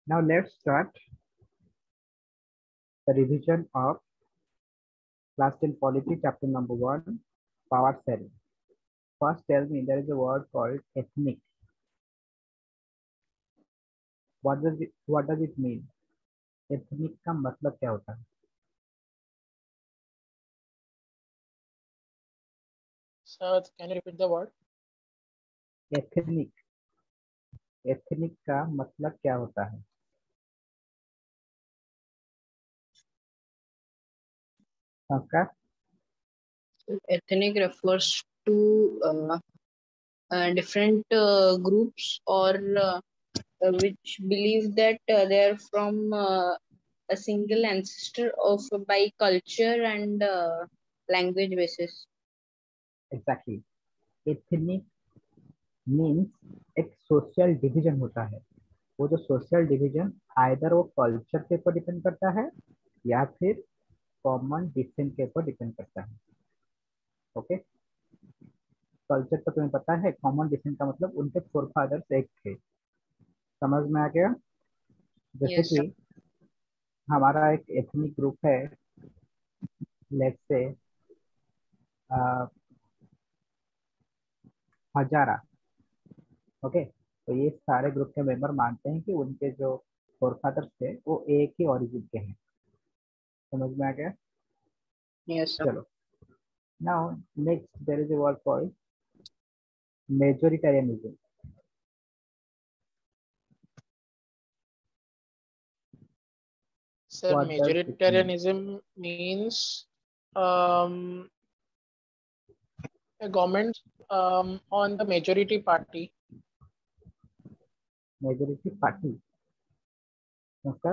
Now let's start the revision of class 10 polity chapter number 1, power sharing. First tell me, there is a word called ethnic. What does it mean? Ethnic का मतलब क्या होता है? Sir, can you repeat the word? Ethnic. Ethnic का मतलब क्या होता है? संस्कार? Ethnic refers to different groups or which believe that they are from a single ancestor of by culture and language basis. Exactly. Ethnic means एक social division होता है. वो जो सोशल डिवीजन आइदर वो कल्चर के ऊपर डिपेंड करता है या फिर कॉमन डिसेंट के ऊपर डिपेंड करता है. ओके, कल्चर तो तुम्हें पता है, कॉमन डिसेंट का मतलब उनके फोरफादर्स एक थे. समझ में आ गया? जैसे Yes, कि हमारा एक एथनिक ग्रुप है, लेट्स से हजारा. ओके, तो ये सारे ग्रुप के मेंबर मानते हैं कि उनके जो फोरफादर्स थे वो एक ही ओरिजिन के हैं. समझ में आ गया? yes, sir. चलो, now next there is a word called majoritarianism. Sir, What does it mean? majoritarianism means a government on the majority party. Majority party. संस्कार?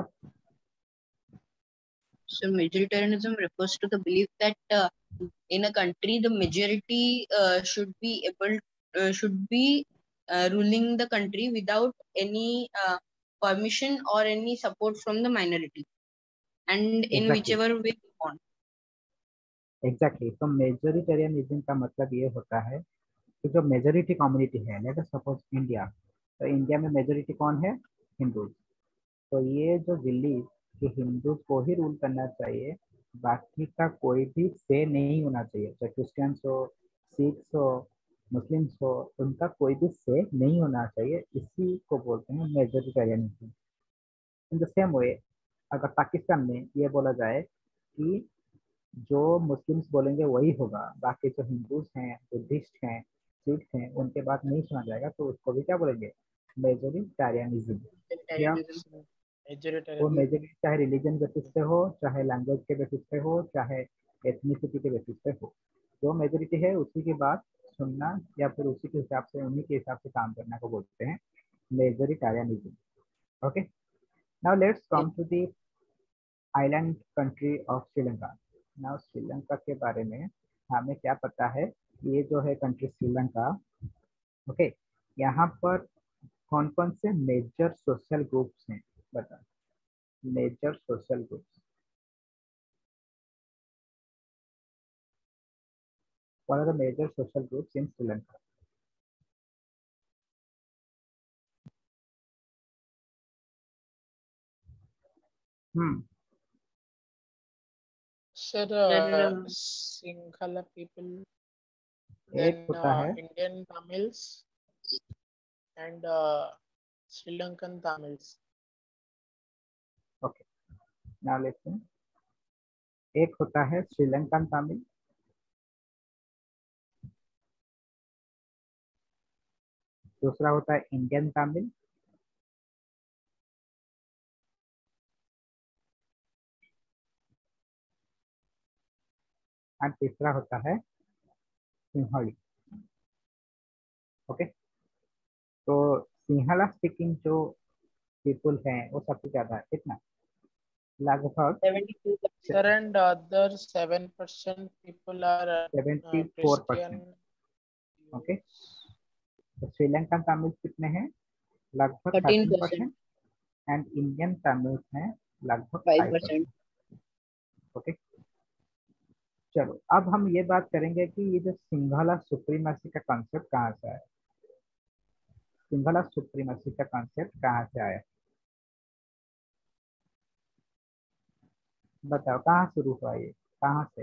So majoritarianism refers to the belief that in a country the majority should be ruling the country without any permission or any support from the minority, and in Exactly. whichever way they want. Exactly. तो majoritarianism का मतलब ये होता है कि जो majority community है, let us suppose India, तो इंडिया में मेजोरिटी कौन है? हिंदूज. तो ये जो बिलीव कि हिंदूज को ही रूल करना चाहिए, बाकी का कोई भी से नहीं होना चाहिए, चाहे क्रिश्चियंस हो, सिख्स हो, मुस्लिम्स हो, उनका कोई भी से नहीं होना चाहिए. इसी को बोलते हैं majoritarianism. In the same way, अगर पाकिस्तान में ये बोला जाए कि जो मुस्लिम्स बोलेंगे वही होगा, बाकी जो हिंदूज हैं, बुद्धिस्ट हैं, सिख हैं, उनके बात नहीं सुना जाएगा, तो उसको भी क्या बोलेंगे? मेजोरिटेरियनिज्म. या Majoritarianism. वो Majoritarianism. मेजोरिटी चाहे रिलीजन बेसिस पे हो, चाहे लैंग्वेज के बेसिस पे हो, चाहे एथनिसिटी के बेसिस पे हो, जो मेजोरिटी है उसी की बात सुनना या फिर उसी के हिसाब से, उन्हीं के हिसाब से काम करना को बोलते हैं majoritarianism. Okay, now let's Yes. Come to the island country of Sri Lanka. Now Sri Lanka के बारे में हमें क्या पता है? ये जो है कंट्री श्रीलंका, ओके, यहाँ पर कौन कौन से मेजर सोशल ग्रुप्स हैं? बता. Major social groups. What are the major social groups in Sri Lanka? Hmm. Sir, There, Sinhala people, एक then होता है. Indian Tamils and Sri Lankan Tamils. Okay. Now listen. एक होता है श्रीलंकन तमिल, दूसरा होता है इंडियन तमिल, और तीसरा होता है सिंहली. ओके, तो सिंहला स्पीकिंग जो पीपुल हैं वो सबसे ज्यादा है. कितना? लगभग 72%. Sir, and other 7% people are 74%. Christian. Okay, तो श्रीलंकन तमिल कितने हैं? लगभग 13%. 13%. एंड इंडियन तमिल हैं लगभग 5%. 5%. ओके, चलो अब हम ये बात करेंगे कि ये जो सिंघला सुप्रीमेसी का कॉन्सेप्ट कहाँ से आया. सिंघला सुप्रीमेसी का कॉन्सेप्ट कहाँ से आया? बताओ कहाँ शुरू हुआ ये, कहाँ से?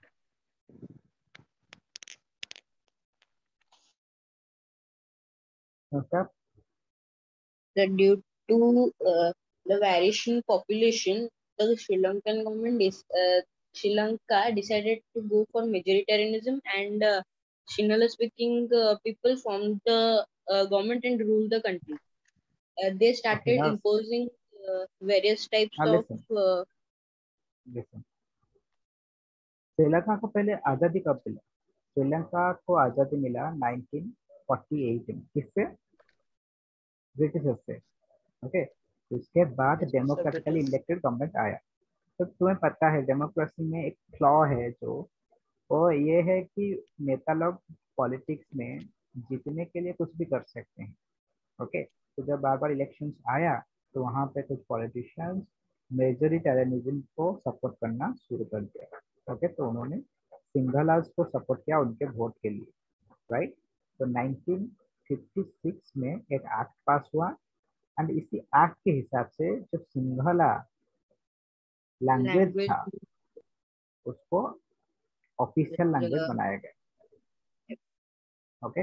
मतलब Due to the variation population, the Sri Lankan government Sri Lanka decided to go for majoritarianism, and Sinhala speaking people formed the government and ruled the country. They okay started ना, imposing various types of listen listen, Sri Lanka को पहले आज़ादी कब मिला? श्रीलंका को आज़ादी मिला 1948 में। किससे? ब्रिटिशर्स से। ओके, उसके बाद Yes, sir, democratically British. Elected government आया। तो तुम्हें पता है डेमोक्रेसी में एक फ्लॉ है जो, वो ये है कि नेता लोग पॉलिटिक्स में जीतने के लिए कुछ भी कर सकते हैं। ओके, तो जब बार बार इलेक्शंस आया तो वहाँ पे कुछ पॉलिटिशियंस मेजोरिटेरियनिज्म को सपोर्ट करना शुरू कर दिया। ओके, तो उन्होंने सिंघलास को सपोर्ट किया उनके वोट के लिए, राइट। तो 1956 में एक एक्ट पास हुआ, एंड इसी एक्ट के हिसाब से जो सिंघला लैंग्वेज language. था उसको ऑफिशियल लैंग्वेज uh, बनाया गया। ओके,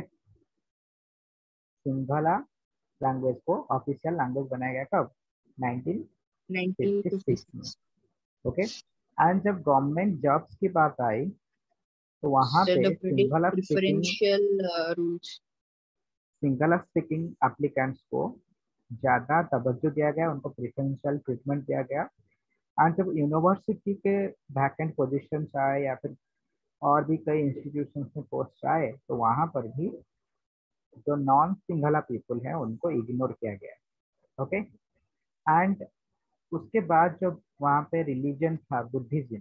सिंघला लैंग्वेज को ऑफिशियल लैंग्वेज बनाया गया कब? 1956 में। 1956. ओके, एंड जब गवर्नमेंट जॉब्स की बात आई तो वहाँ So पे the preferential rules. Sinhala speaking applicants को ज़्यादा तवज्जो दिया गया, उनको प्रेफरेंशियल ट्रीटमेंट दिया गया। एंड जब यूनिवर्सिटी के वैकेंट पोजीशंस आए या फिर और भी कई इंस्टीट्यूशंस में पोस्ट आए तो वहाँ पर भी जो नॉन सिंगला पीपल हैं उनको इग्नोर किया गया। ओके, एंड उसके बाद जब वहाँ पे रिलीजन था बुद्धिज्म,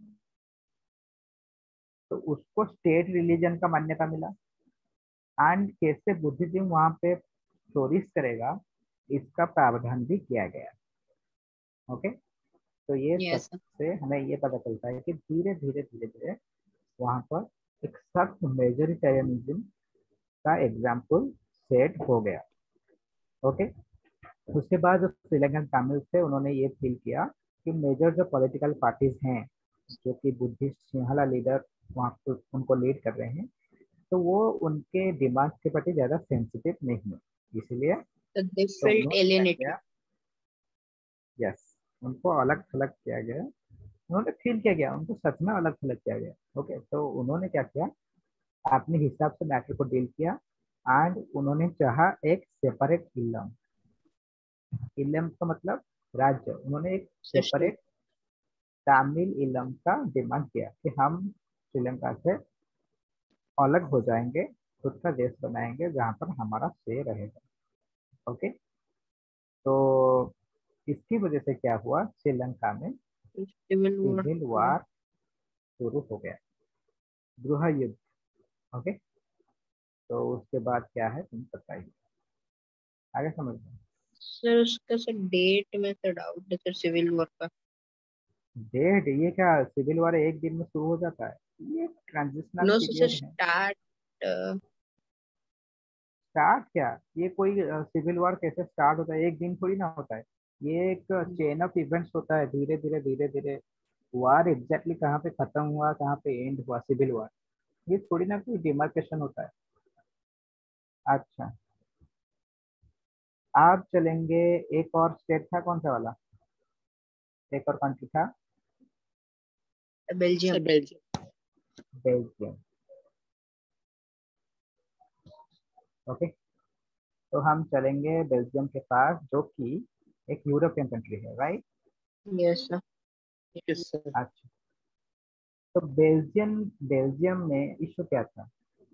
तो उसको स्टेट रिलीजन का मान्यता मिला। एंड कैसे बुद्धिज्म वहाँ पे फ्लोरिश करेगा इसका प्रावधान भी किया गया। ओके, तो ये Yes. सबसे हमें ये पता चलता है कि धीरे धीरे धीरे धीरे वहाँ पर एक सख्त मेजोरिटेरियनिज्म का एग्जाम्पल सेट हो गया। ओके, उसके बाद जो श्रीलंकन तमिल थे उन्होंने ये फील किया कि मेजर जो पॉलिटिकल पार्टीज हैं जो कि बुद्धिस्ट सिंहला लीडर वहाँ पर उनको लीड कर रहे हैं, तो वो उनके डिमांड के प्रति ज़्यादा सेंसिटिव नहीं है, इसलिए So they तो felt उन्होंने क्या alienated. किया, यस, उनको अलग थलग किया गया। उन्होंने फील किया गया, उनको सच में अलग थलग किया गया। ओके, तो उन्होंने क्या किया, अपने हिसाब से मैटर को डील किया, एंड उन्होंने चाहा एक सेपरेट इलम। इलम का मतलब राज्य। उन्होंने एक System. सेपरेट तमिल इलम का डिमांड किया कि हम श्रीलंका से अलग हो जाएंगे, खुद का देश बनाएंगे जहाँ पर हमारा से रहेगा। ओके, तो इसकी वजह से क्या हुआ, श्रीलंका में Civil war. सिविल वार शुरू हो गया, गृह युद्ध। ओके, तो उसके बाद क्या है तुम बताइए, आगे समझ लो। सर उसका सर डेट में सर डाउट है सर सिविल वॉर का। डेट, ये क्या सिविल वार एक दिन में शुरू हो जाता है? ये ट्रांजिशनल नो सर पीरियड है। स्टार्ट स्टार्ट क्या, ये कोई सिविल वार कैसे स्टार्ट होता है? एक दिन थोड़ी ना होता है, ये एक चेन ऑफ इवेंट्स होता है, धीरे धीरे धीरे धीरे। वार एग्जैक्टली कहाँ पे खत्म हुआ, कहाँ पे एंड हुआ सिविल वार, ये थोड़ी ना कोई डिमार्केशन होता है। अच्छा, आप चलेंगे, एक और स्टेट था कौन सा वाला, एक और कंट्री था? बेल्जियम। Belgium. बेल्जियम। ओके, तो हम चलेंगे बेल्जियम के पास जो कि एक यूरोपियन कंट्री है, right. Yes sir. Yes, sir. अच्छा, तो बेल्जियम बेल्जियम में इशू क्या था?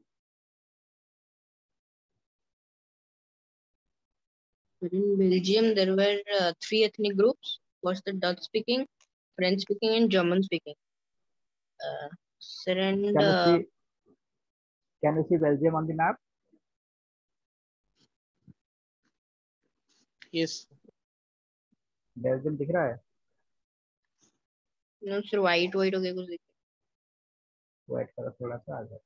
In Belgium there were three ethnic groups. Was the Dutch speaking, French speaking and German speaking. Sir and can you see, can you see Belgium on the map? Yes. Belgium दिख रहा है? no sir white white हो गया कुछ। Wait करो थोड़ा सा, आ जाए।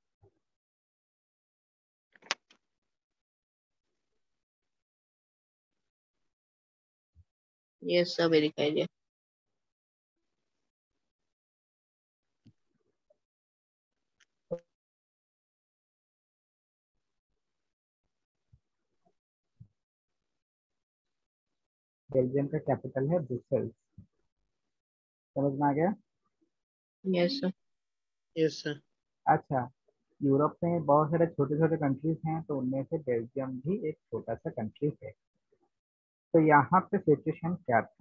यस सर अभी दिखाई दिया। बेल्जियम का कैपिटल है ब्रुसेल्स। समझ में आ गया? Yes, sir. Yes, sir. अच्छा, यूरोप में बहुत सारे छोटे छोटे कंट्रीज हैं, तो उनमें से बेल्जियम भी एक छोटा सा कंट्री है। तो यहाँ पे सिचुएशन क्या था?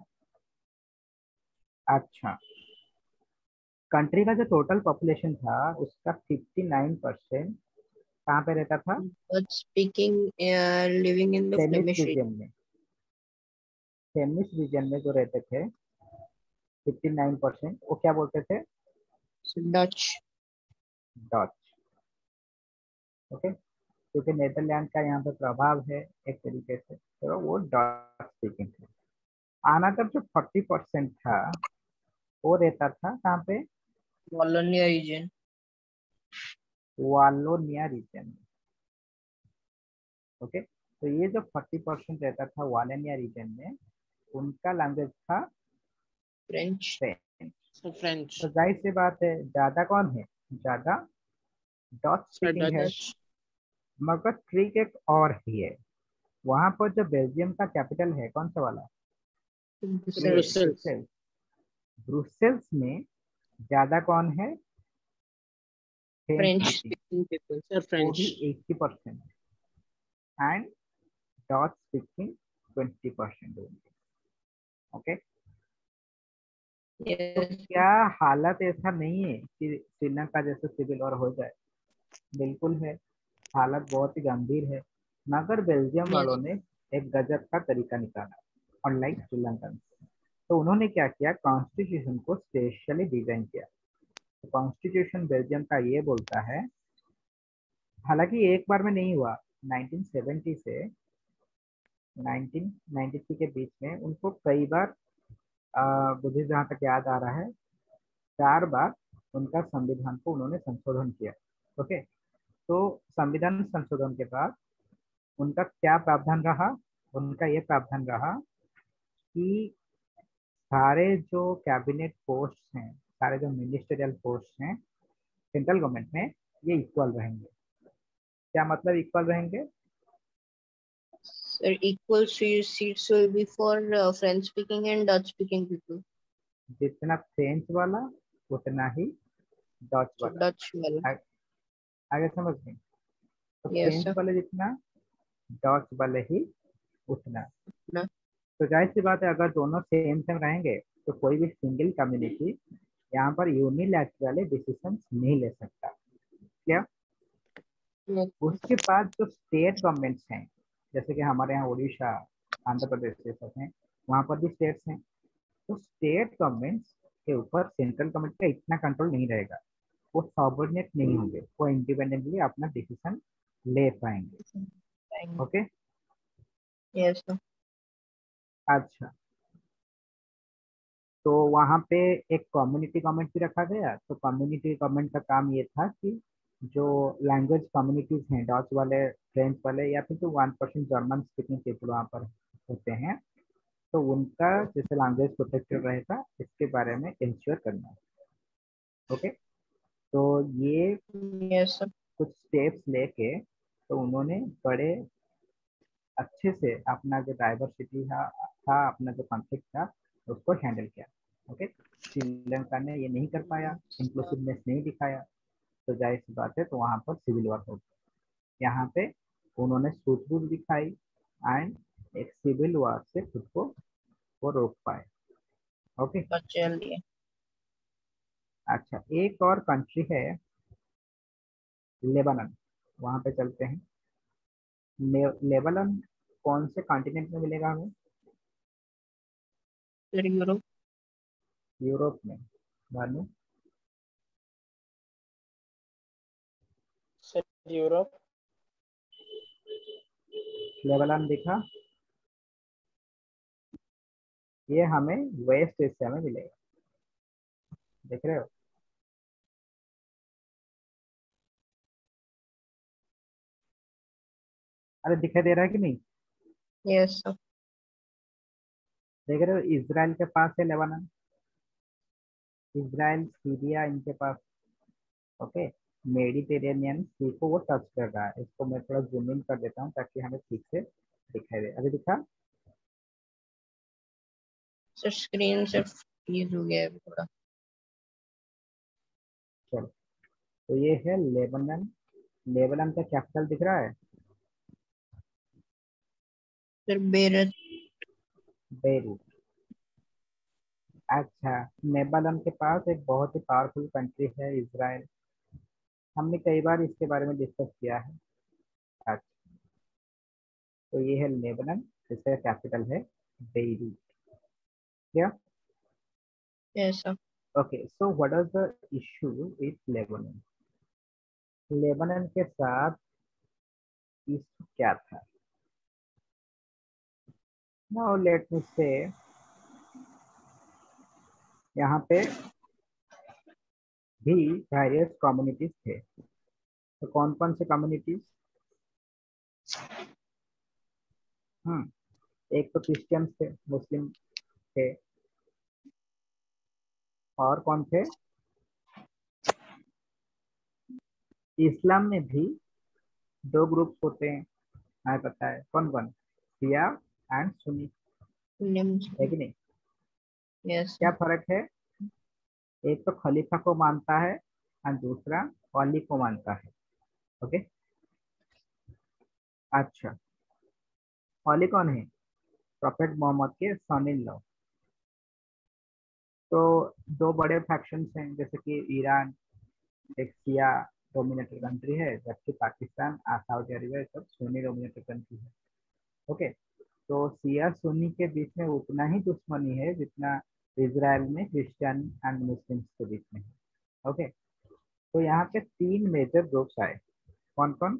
अच्छा, कंट्री का जो टोटल पॉपुलेशन था उसका 59% कहाँ पे रहता था? But speaking, living in the सेमिस Flemish region. रीजन में। सेमिस रीजन में जो रहते थे 59%, वो क्या बोलते थे? So Dutch. डच। ओके, क्योंकि नेदरलैंड का यहाँ पे प्रभाव है एक तरीके से, तो वो डच स्पीकिंग थे। अनदर जो 40% था वो रहता था कहाँ पे? Wallonia region. वालोनिया रीजन में। ओके, तो ये जो 40% रहता था वालोनिया रीजन में, उनका लैंग्वेज था French. फ्रेंच। So French. तो जाहिर सी बात है, ज्यादा कौन है? ज्यादा डच Sir, स्पीकिंग है। Dutch. मगर ट्रिक एक और ही है, वहां पर जो बेल्जियम का कैपिटल है कौन सा वाला? ये Brussels. Brussels. ब्रुसेल्स। ब्रुसेल्स में ज्यादा कौन है? French French speaking, speaking people. Sir, वो भी French. 80%, एंड डच स्पीकिंग 20% ओनली। ओके, तो Yes. क्या हालत ऐसा नहीं है कि श्रीलंका जैसे सिविल वॉर हो जाए? बिल्कुल है, हालत बहुत ही गंभीर है। मगर बेल्जियम Yes. वालों ने एक गजब का तरीका निकाला, अनलाइक श्रीलंकन। तो उन्होंने क्या किया, कॉन्स्टिट्यूशन को स्पेशली डिजाइन किया। तो कॉन्स्टिट्यूशन बेल्जियम का ये बोलता है, हालांकि एक बार में नहीं हुआ, 1970 से 1993 के बीच में उनको कई बार, मुझे जहाँ तक याद आ रहा है, 4 बार उनका संविधान को उन्होंने संशोधन किया। ओके, तो संविधान संशोधन के बाद उनका क्या प्रावधान रहा? उनका ये प्रावधान रहा कि सारे जो कैबिनेट पोस्ट हैं, सारे जो मिनिस्टरियल पोस्ट हैं सेंट्रल गवर्नमेंट में, ये इक्वल रहेंगे। क्या मतलब इक्वल रहेंगे? Sir, equal seats will be for French speaking and Dutch speaking people. जितना फ्रेंच वाला उतना ही डच So वाला। Dutch well. आगे समझ गए? तो Yes, फ्रेंच sir. वाले जितना, डच वाले ही उतना। No. तो जाहिर सी बात है, अगर दोनों सेम सेम रहेंगे तो कोई भी सिंगल कम्युनिटी यहाँ पर यूनिलैटरली डिसीजन नहीं ले सकता। क्या? No. उसके बाद जो स्टेट गवर्नमेंट्स हैं, जैसे कि हमारे यहाँ उड़ीसा, आंध्र प्रदेश ये सब हैं, वहाँ पर भी स्टेट्स हैं। तो स्टेट गवर्नमेंट्स के ऊपर सेंट्रल गवर्नमेंट का इतना कंट्रोल नहीं रहेगा, वो सबऑर्डिनेट नहीं होंगे, वो इंडिपेंडेंटली अपना डिसीजन ले पाएंगे। Fine. Okay, Yes, sir. अच्छा, तो वहाँ पे एक कम्युनिटी गवर्नमेंट भी रखा गया। तो कम्युनिटी गवर्नमेंट का काम ये था कि जो लैंग्वेज कम्युनिटीज हैं, डच वाले, फ्रेंच वाले, या फिर जो 1% जर्मन स्पीकिंग पीपल वहाँ पर होते हैं, तो उनका जैसे लैंग्वेज प्रोटेक्टेड रहेगा, इसके बारे में इंश्योर करना है। ओके, तो ये Yes, sir. कुछ स्टेप्स लेके तो उन्होंने बड़े अच्छे से अपना जो डाइवर्सिटी था, अपना जो कॉन्फ्लिक्ट था, उसको हैंडल किया। ओके, श्रीलंका ने ये नहीं कर पाया, इंक्लूसिवनेस नहीं दिखाया, तो जाहिर सी बात है, तो वहाँ पर सिविल वॉर हो गया। यहाँ पे उन्होंने सूझबूझ दिखाई एंड एक सिविल वॉर से खुद को वो रोक पाए। ओके, चलिए। अच्छा, एक और कंट्री है लेबनान, वहाँ पे चलते हैं। लेबनान कौन से कॉन्टिनेंट में मिलेगा हमें? फिर यूरोप। यूरोप में। मालूम? Sir, Europe. लेबनान दिखा? ये हमें वेस्ट एशिया में मिलेगा, देख रहे हो? अरे दिखाई दे रहा है कि नहीं? Yes sir. देख रहे हो, इसराइल के पास है लेबनान, इसराइल, सीरिया, इनके पास। ओके, मेडिटेरेनियन सी को वो टच कर रहा है। इसको मैं थोड़ा जूम इन कर देता हूँ ताकि हमें ठीक से दिखाई दे। अभी दिखा? सर स्क्रीन से फ्रीज हो गया है अभी थोड़ा। चलो, तो ये है लेबनान। लेबनान का कैपिटल दिख रहा है? Sir Beirut. बेरूत। अच्छा, लेबनान के पास एक बहुत ही पावरफुल कंट्री है इजराइल। हमने कई बार इसके बारे में डिस्कस किया है। अच्छा, तो ये है लेबनान, जिसका कैपिटल है बेरूत। क्या? Yes sir. Okay, so what is the issue with Lebanon? Lebanon के साथ इशू क्या था? नाउ लेट मी से, यहाँ पे भी वेरियस कम्युनिटीज थे। तो कौन कौन से कम्युनिटीज? एक तो क्रिश्चियंस थे, मुस्लिम थे, और कौन थे? इस्लाम में भी दो ग्रुप्स होते हैं, हमें पता है कौन कौन, शिया एंड सुन्नी, है कि नहीं? यस क्या फर्क है? एक तो खलीफा को मानता है और दूसरा अली को मानता है। ओके, अच्छा, अली कौन है? प्रोफेट मोहम्मद के सन इन लॉ। तो दो बड़े फैक्शंस हैं, जैसे कि ईरान एक शिया डोमिनेटेड कंट्री है, जबकि पाकिस्तान और सऊदी अरेबिया सब सुन्नी डोमिनेटेड कंट्री है। ओके, तो शिया सुन्नी के बीच में उतना ही दुश्मनी है जितना इजराइल में क्रिश्चियन एंड मुस्लिम्स के बीच में है। ओके, तो यहाँ पे तीन मेजर ग्रुप्स आए। कौन कौन?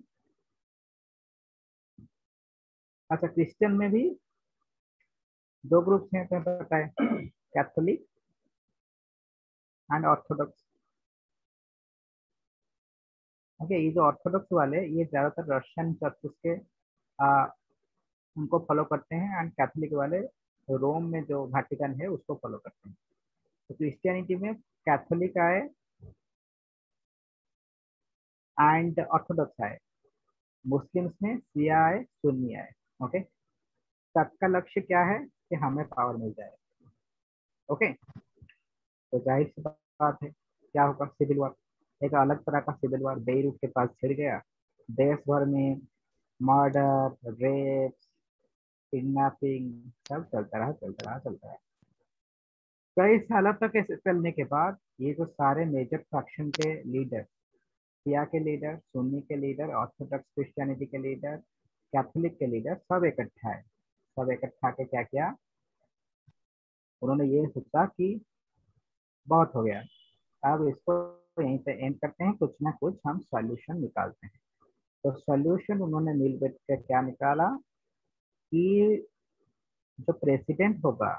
अच्छा, क्रिश्चियन में भी दो ग्रुप्स हैं, तुम्हें पता है, कैथोलिक एंड ऑर्थोडॉक्स। ओके, ये जो ऑर्थोडॉक्स वाले, ये ज्यादातर रशियन चर्चेस के उनको फॉलो करते हैं, एंड कैथोलिक वाले रोम में जो वाटिकन है उसको फॉलो करते हैं। तो क्रिश्चियनिटी में कैथोलिक आए एंड ऑर्थोडॉक्स आए, मुस्लिम्स में शिया आए, सुन्नी आए। ओके, सबका लक्ष्य क्या है कि हमें पावर मिल जाए। ओके, तो जाहिर सी बात है, क्या होगा? सिविल वॉर, एक अलग तरह का सिविल वॉर बेरूत के पास छिड़ गया। देश भर में मर्डर, रेप, किडनैपिंग सब चलता रहा, चलता रहा, चलता रहा। कई सालों तक ऐसे चलने के बाद ये जो सारे मेजर फैक्शन के लीडर, शिया के लीडर, सुन्नी के लीडर, ऑर्थोडॉक्स क्रिश्चियनिटी के लीडर, कैथोलिक के लीडर, सब इकट्ठा है। सब इकट्ठा के क्या किया? उन्होंने ये सोचा कि बहुत हो गया, अब इसको यहीं पे एंड करते हैं, कुछ ना कुछ हम सॉल्यूशन निकालते हैं। तो सॉल्यूशन उन्होंने मिल बैठ कर क्या निकाला कि जो प्रेसिडेंट होगा,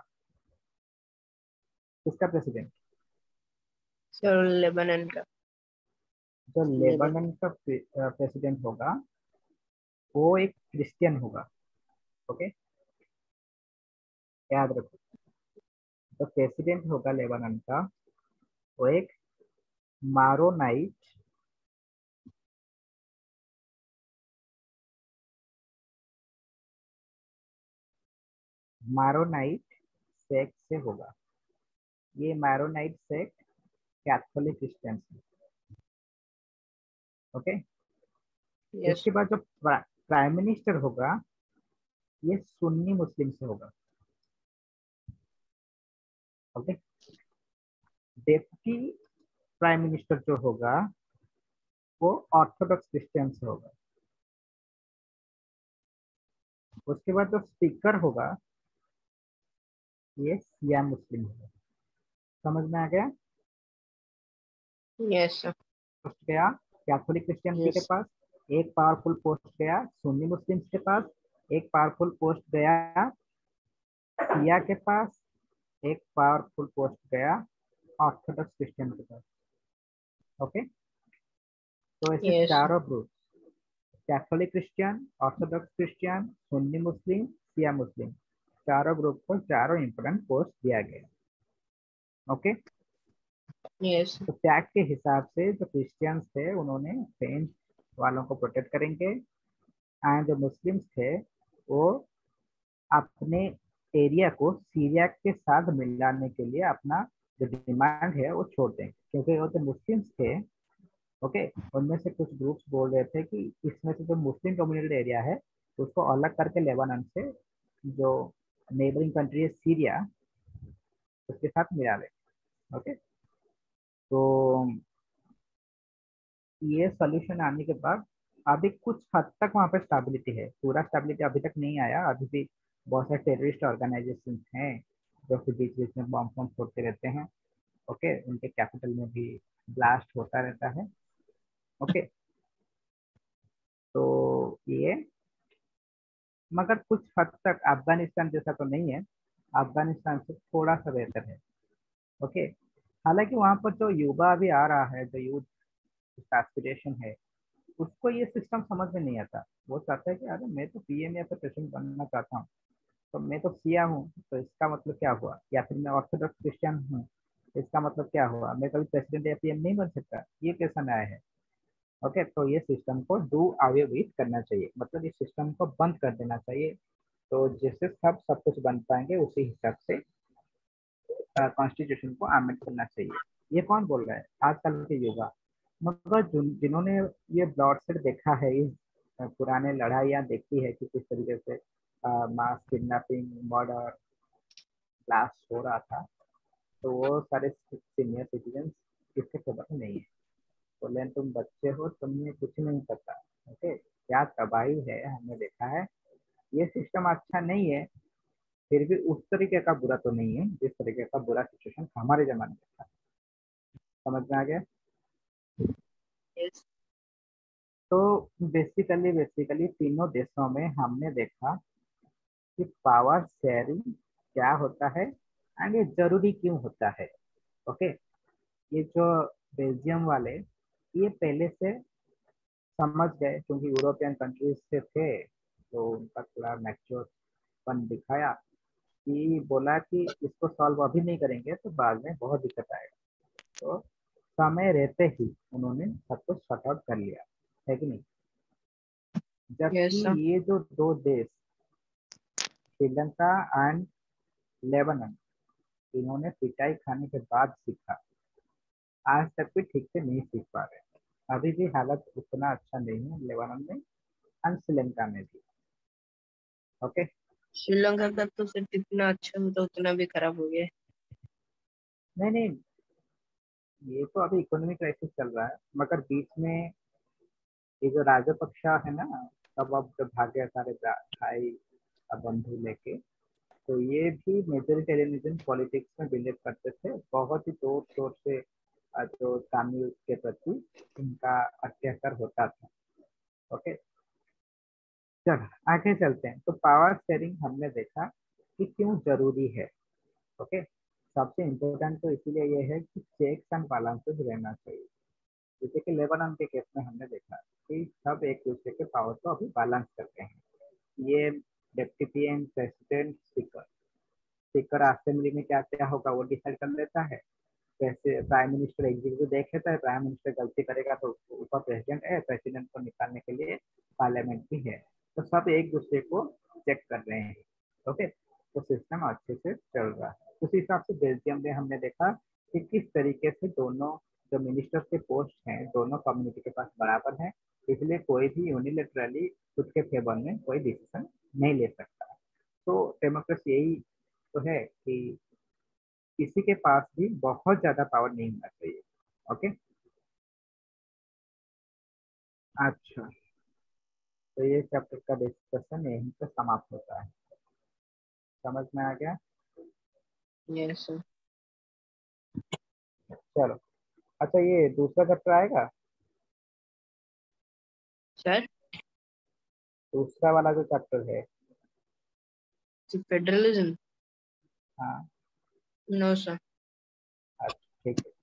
किसका प्रेसिडेंट? सर लेबनान का। जो लेबनान। लेबनान का प्रेसिडेंट होगा वो एक क्रिश्चियन होगा। ओके, याद रखो, जो प्रेसिडेंट होगा लेबनान का वो एक मारोनाइट मारोनाइट सेक्ट से होगा। ये मारोनाइट सेक्ट कैथोलिक क्रिश्चियंस है। Okay, yes. इसके बाद जो प्राइम मिनिस्टर होगा ये सुन्नी मुस्लिम से होगा। ओके, डेप्टी प्राइम मिनिस्टर जो होगा वो ऑर्थोडॉक्स क्रिश्चियन से होगा। उसके बाद जो स्पीकर होगा ये शिया मुस्लिम होगा। समझ में आ गया? Yes sir. पोस्ट गया कैथोलिक क्रिश्चियनिटी के यस। पास, एक पावरफुल पोस्ट गया सुन्नी मुस्लिम्स के पास, एक पावरफुल पोस्ट गया शिया के पास, एक पावरफुल पोस्ट गया ऑर्थोडॉक्स क्रिश्चियन के पास। ओके, तो ऐसे यस। चारों group, Catholic Christian, Orthodox Christian, Sunni Muslim, Shia Muslim, चारों ग्रुप को चारों इंपोर्टेंट पोस्ट दिया गया। Okay, yes. तो टैग के हिसाब से जो क्रिश्चियंस थे उन्होंने फ्रेंच वालों को प्रोटेक्ट करेंगे, एंड जो मुस्लिम्स थे वो अपने एरिया को सीरिया के साथ मिलाने के लिए अपना जो डिमांड है वो छोड़ दें, क्योंकि वो तो मुस्लिम्स थे। ओके, उनमें से कुछ ग्रुप्स बोल रहे थे कि इसमें से जो मुस्लिम डोमिनेटेड एरिया है उसको अलग करके लेबानन से जो नेबरिंग कंट्री है सीरिया उसके साथ मिला लें। ओके, तो ये सोल्यूशन आने के बाद अभी कुछ हद तक वहाँ पे स्टेबिलिटी है, पूरा स्टेबिलिटी अभी तक नहीं आया। अभी भी बहुत सारे टेररिस्ट ऑर्गेनाइजेशन हैं जो कि बीच बीच में बम बम छोड़ते रहते हैं। ओके, उनके कैपिटल में भी ब्लास्ट होता रहता है। ओके, तो ये मगर कुछ हद तक अफगानिस्तान जैसा तो नहीं है, अफगानिस्तान से थोड़ा सा बेहतर है। ओके, हालांकि वहाँ पर जो युवा अभी आ रहा है, जो यूथ एस्पिरेशन है, उसको ये सिस्टम समझ में नहीं आता। वो चाहता है कि अरे मैं तो पीएम या फिर प्रेसिडेंट बनना चाहता हूँ, तो मैं तो सिया हूँ तो इसका मतलब क्या हुआ, या फिर मैं ऑर्थोडॉक्स क्रिश्चियन हूँ तो इसका मतलब क्या हुआ, मैं कभी प्रेसिडेंट या पीएम नहीं बन सकता, ये कैसा न्याय है। ओके, तो ये सिस्टम को डू अवे विथ करना चाहिए, मतलब इस सिस्टम को बंद कर देना चाहिए। तो जिससे सब कुछ बन पाएंगे उसी हिसाब से कॉन्स्टिट्यूशन को अमेंड करना चाहिए। ये कौन बोल रहा है, आजकल के युवा। मगर जिन्होंने ये ब्लॉडशेड देखा है, इस पुराने लड़ाइयाँ देखी है कि किस तरीके से मास किडनैपिंग, मर्डर, ब्लास्ट हो रहा था, तो वो सारे सीनियर सिटीजन इसके खबर नहीं है। बोले तुम बच्चे हो, तुम्हें कुछ नहीं पता। ओके, क्या तबाही है, हमने देखा है। ये सिस्टम अच्छा नहीं है, फिर भी उस तरीके का बुरा तो नहीं है जिस तरीके का बुरा सिचुएशन हमारे जमाने में था। समझ में आ गया। Yes. तो बेसिकली तीनों देशों में हमने देखा कि पावर शेयरिंग क्या होता है एंड ये जरूरी क्यों होता है। ओके, ये जो बेल्जियम वाले ये पहले से समझ गए, क्योंकि यूरोपियन कंट्रीज से थे, तो उनका थोड़ा मैच्योरपन दिखाया कि बोला कि इसको सॉल्व अभी नहीं करेंगे तो बाद में बहुत दिक्कत आएगा। तो समय रहते ही उन्होंने सब कुछ सॉर्ट आउट कर लिया, है कि नहीं। Yes, जबकि sir. ये जो दो देश श्रीलंका एंड लेबनान, इन्होंने पिटाई खाने के बाद सीखा, आज तक भी ठीक से नहीं सीख पा रहे। अभी भी हालत उतना अच्छा नहीं है लेबनान में एंड श्रीलंका में भी। ओके, श्रीलंका का तो फिर जितना अच्छा होता उतना भी खराब हो गया है। नहीं नहीं, ये तो अभी इकोनॉमिक क्राइसिस चल रहा है, मगर बीच में ये जो राजपक्षा है ना, सब अब जो भाग्य सारे भाई बंधु लेके, तो ये भी मेजोरिटेरियनिज्म पॉलिटिक्स में बिलीव करते थे, बहुत ही जोर शोर से जो तमिल के प्रति इनका अत्याचार होता था। ओके, चल आगे चलते हैं। तो पावर शेयरिंग हमने देखा कि क्यों जरूरी है। ओके, सबसे इम्पोर्टेंट तो इसीलिए ये है कि चेक्स एंड बैलेंसेस रहना चाहिए। जैसे कि लेबनान के केस में हमने देखा कि सब एक दूसरे के पावर को अभी बैलेंस करते हैं। ये deputy PM, president, speaker, speaker assembly में क्या क्या होगा वो डिसाइड कर लेता है। जैसे प्राइम मिनिस्टर एग्जीक्यूटिव देख लेता है, प्राइम मिनिस्टर गलती करेगा तो ऊपर प्रेसिडेंट है, प्रेसिडेंट को निकालने के लिए पार्लियामेंट भी है। तो सब एक दूसरे को चेक कर रहे हैं। ओके, तो सिस्टम अच्छे से चल रहा है। उस हिसाब से बेल्जियम में हमने देखा कि किस तरीके से दोनों जो मिनिस्टर के पोस्ट हैं दोनों कम्युनिटी के पास बराबर हैं, इसलिए कोई भी यूनिलेटरली खुद के फेवर में कोई डिसीजन नहीं ले सकता। तो डेमोक्रेसी यही तो है कि किसी के पास भी बहुत ज्यादा पावर नहीं होना चाहिए। ओके, अच्छा, तो ये चैप्टर का डिस्कशन यहीं पे समाप्त होता है। समझ में आ गया। Yes, sir. चलो, अच्छा ये दूसरा चैप्टर आएगा, Sir, दूसरा वाला जो चैप्टर है। the federalism? हाँ, No, sir. अच्छा ठीक है।